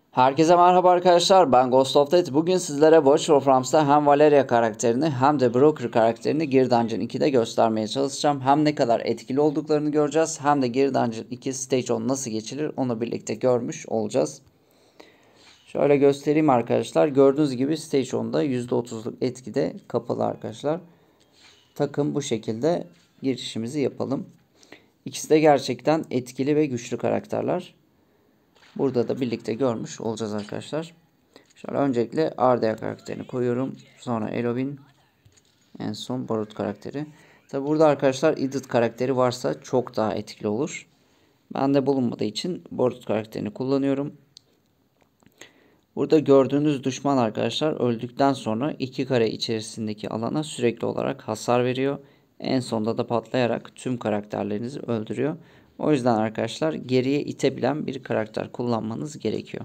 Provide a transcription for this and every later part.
Herkese merhaba arkadaşlar, ben Ghost of Death. Bugün sizlere Watch of Rams'ta hem Valeria karakterini hem de Broker karakterini Gear Dungeon 2'de göstermeye çalışacağım. Hem ne kadar etkili olduklarını göreceğiz, hem de Gear Dungeon 2 Stage 10 nasıl geçilir onu birlikte görmüş olacağız. Şöyle göstereyim arkadaşlar. Gördüğünüz gibi Stage 10'da %30'luk etkide kapalı arkadaşlar. Takım bu şekilde girişimizi yapalım. İkisi de gerçekten etkili ve güçlü karakterler. Burada da birlikte görmüş olacağız arkadaşlar. Şöyle öncelikle Ardea karakterini koyuyorum. Sonra Elovin. En son Barut karakteri. Tabi burada arkadaşlar Edith karakteri varsa çok daha etkili olur. Ben de bulunmadığı için Barut karakterini kullanıyorum. Burada gördüğünüz düşman arkadaşlar öldükten sonra 2 kare içerisindeki alana sürekli olarak hasar veriyor. En sonda da patlayarak tüm karakterlerinizi öldürüyor. O yüzden arkadaşlar geriye itebilen bir karakter kullanmanız gerekiyor.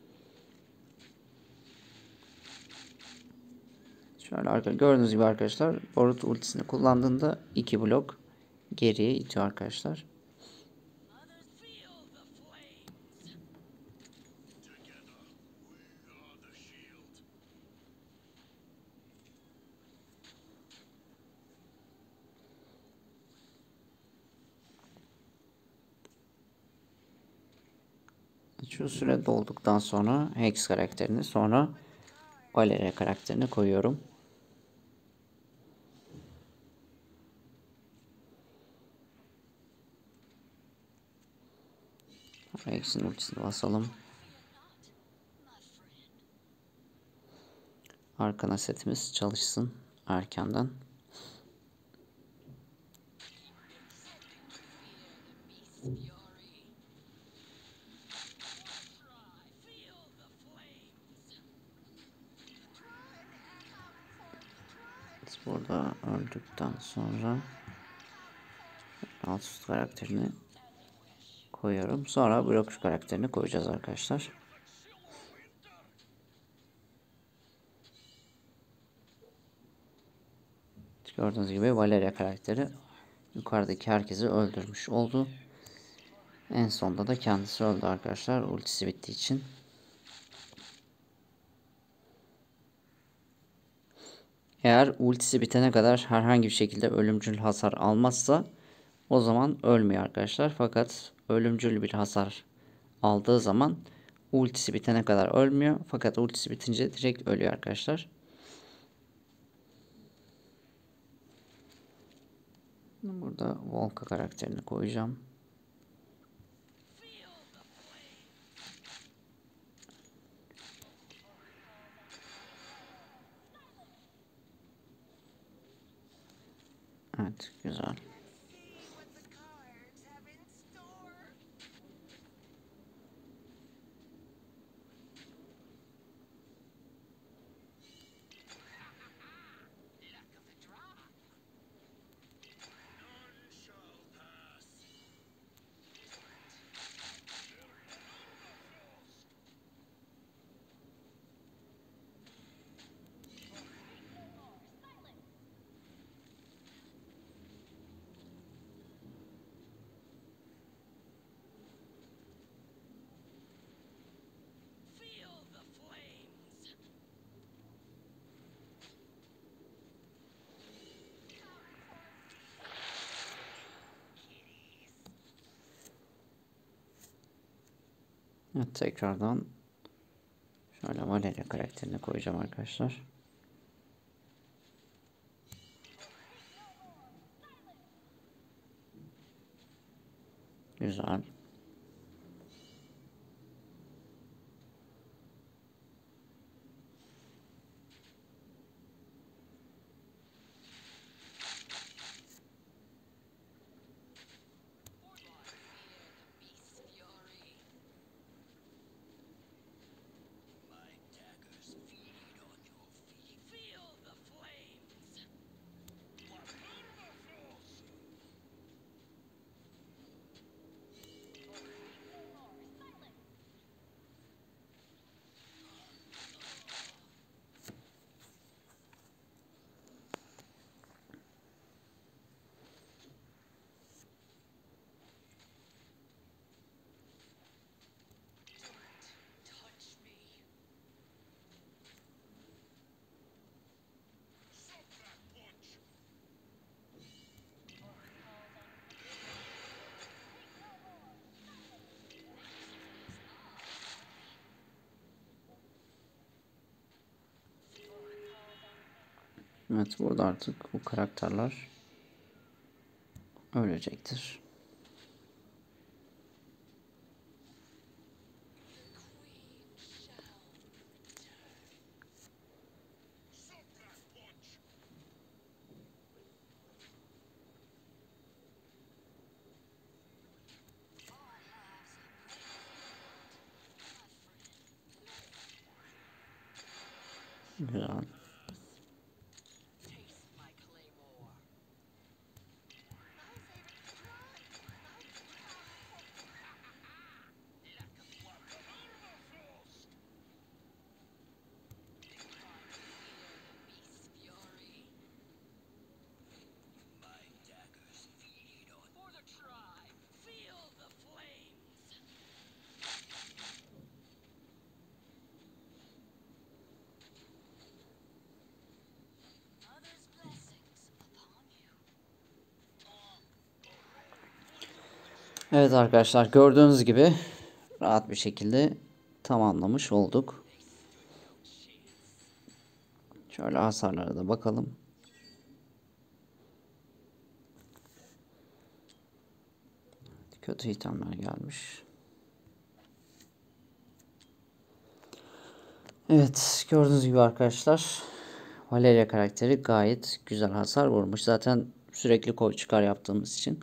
Şöyle gördüğünüz gibi arkadaşlar Barut ultisini kullandığında 2 blok geriye itiyor arkadaşlar. Şu süre dolduktan sonra Hex karakterini, sonra Valeria karakterini koyuyorum. Hex'in ultisini basalım. Arkana setimiz çalışsın erkenden. Biz burada öldükten sonra alt üst karakterini koyuyorum. Sonra blok karakterini koyacağız arkadaşlar. Gördüğünüz gibi Valeria karakteri yukarıdaki herkesi öldürmüş oldu. En sonda da kendisi öldü arkadaşlar ultisi bittiği için. Eğer ultisi bitene kadar herhangi bir şekilde ölümcül hasar almazsa o zaman ölmüyor arkadaşlar. Fakat ölümcül bir hasar aldığı zaman ultisi bitene kadar ölmüyor. Fakat ultisi bitince direkt ölüyor arkadaşlar. Burada Volka karakterini koyacağım. Evet, güzel. Evet, tekrardan şöyle Valeria karakterini koyacağım arkadaşlar. Güzel. Evet, burada artık bu karakterler ölecektir. Güzel. Evet arkadaşlar, gördüğünüz gibi rahat bir şekilde tamamlamış olduk. Şöyle hasarlara da bakalım. Kötü itemler gelmiş. Evet, gördüğünüz gibi arkadaşlar Valeria karakteri gayet güzel hasar vurmuş. Zaten sürekli koy çıkar yaptığımız için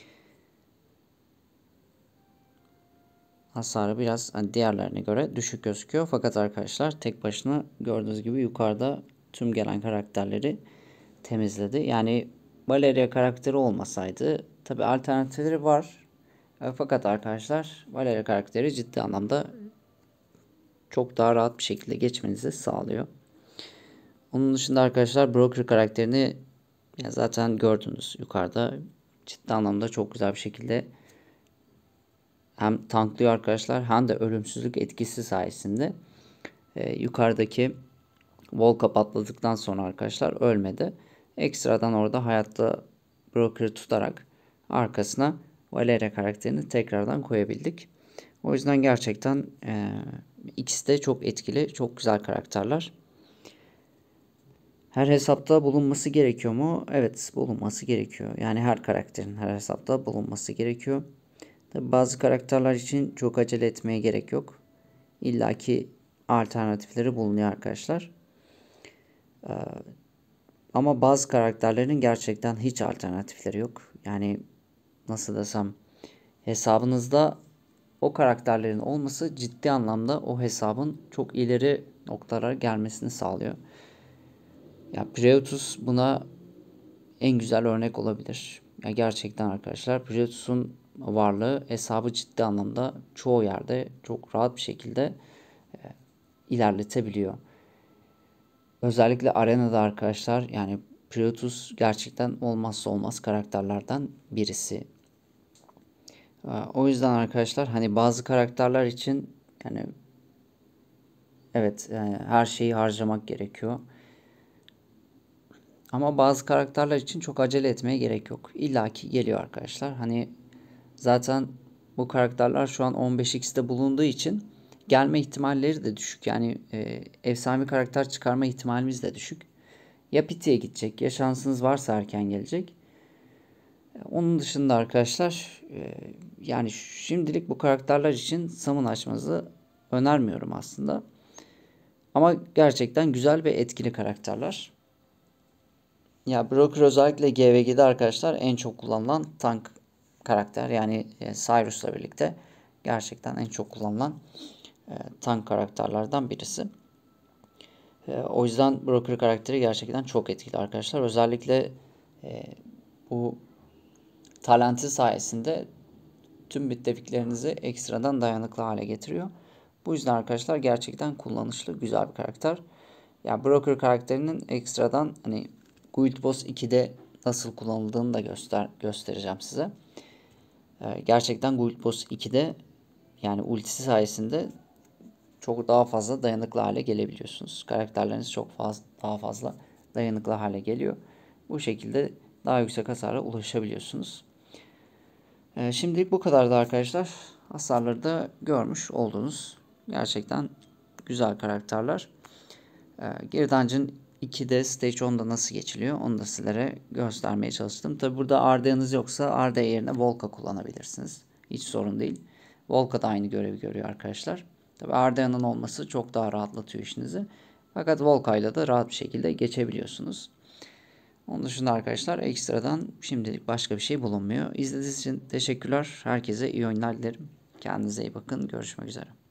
hasarı biraz hani diğerlerine göre düşük gözüküyor. Fakat arkadaşlar tek başına gördüğünüz gibi yukarıda tüm gelen karakterleri temizledi. Yani Valeria karakteri olmasaydı tabi alternatifleri var. Fakat arkadaşlar Valeria karakteri ciddi anlamda çok daha rahat bir şekilde geçmenizi sağlıyor. Onun dışında arkadaşlar Broker karakterini ya zaten gördünüz yukarıda ciddi anlamda çok güzel bir şekilde hem tanklıyor arkadaşlar hem de ölümsüzlük etkisi sayesinde yukarıdaki Volk'a patladıktan sonra arkadaşlar ölmedi. Ekstradan orada hayatta Broker'ı tutarak arkasına Valeria karakterini tekrardan koyabildik. O yüzden gerçekten ikisi de çok etkili, çok güzel karakterler. Her hesapta bulunması gerekiyor mu? Evet, bulunması gerekiyor. Yani her karakterin her hesapta bulunması gerekiyor. Tabii bazı karakterler için çok acele etmeye gerek yok. İlla ki alternatifleri bulunuyor arkadaşlar. Ama bazı karakterlerin gerçekten hiç alternatifleri yok. Yani nasıl desem hesabınızda o karakterlerin olması ciddi anlamda o hesabın çok ileri noktalara gelmesini sağlıyor. Ya Preutus buna en güzel örnek olabilir. Ya gerçekten arkadaşlar Preutus'un varlığı hesabı ciddi anlamda çoğu yerde çok rahat bir şekilde ilerletebiliyor. Özellikle arenada arkadaşlar yani Preutus gerçekten olmazsa olmaz karakterlerden birisi. O yüzden arkadaşlar hani bazı karakterler için yani evet yani her şeyi harcamak gerekiyor. Ama bazı karakterler için çok acele etmeye gerek yok. İlla ki geliyor arkadaşlar. Hani zaten bu karakterler şu an 15x'te bulunduğu için gelme ihtimalleri de düşük. Yani efsane karakter çıkarma ihtimalimiz de düşük. Ya pitiye gidecek ya şansınız varsa erken gelecek. Onun dışında arkadaşlar yani şimdilik bu karakterler için summon açmanızı önermiyorum aslında. Ama gerçekten güzel ve etkili karakterler. Ya Broker özellikle GVG'de arkadaşlar en çok kullanılan tank karakter. Yani Cyrus'la birlikte gerçekten en çok kullanılan tank karakterlerden birisi. O yüzden Broker karakteri gerçekten çok etkili arkadaşlar. Özellikle bu talenti sayesinde tüm müttefiklerinizi ekstradan dayanıklı hale getiriyor. Bu yüzden arkadaşlar gerçekten kullanışlı, güzel bir karakter. Ya Broker karakterinin ekstradan hani Guild Boss 2'de nasıl kullanıldığını da göstereceğim size. Gerçekten Guild Boss 2'de yani ultisi sayesinde çok daha fazla dayanıklı hale gelebiliyorsunuz. Karakterleriniz çok daha fazla dayanıklı hale geliyor. Bu şekilde daha yüksek hasara ulaşabiliyorsunuz. Şimdilik bu kadardı arkadaşlar. Hasarları da görmüş oldunuz. Gerçekten güzel karakterler. Gear Dungeon 2'de Stage 10'da nasıl geçiliyor onu da sizlere göstermeye çalıştım. Tabi burada Arda'nız yoksa Arda yerine Volca kullanabilirsiniz. Hiç sorun değil. Volca da aynı görevi görüyor arkadaşlar. Tabi Arda'nın olması çok daha rahatlatıyor işinizi. Fakat Volca ile de rahat bir şekilde geçebiliyorsunuz. Onun dışında arkadaşlar ekstradan şimdilik başka bir şey bulunmuyor. İzlediğiniz için teşekkürler. Herkese iyi oyunlar dilerim. Kendinize iyi bakın. Görüşmek üzere.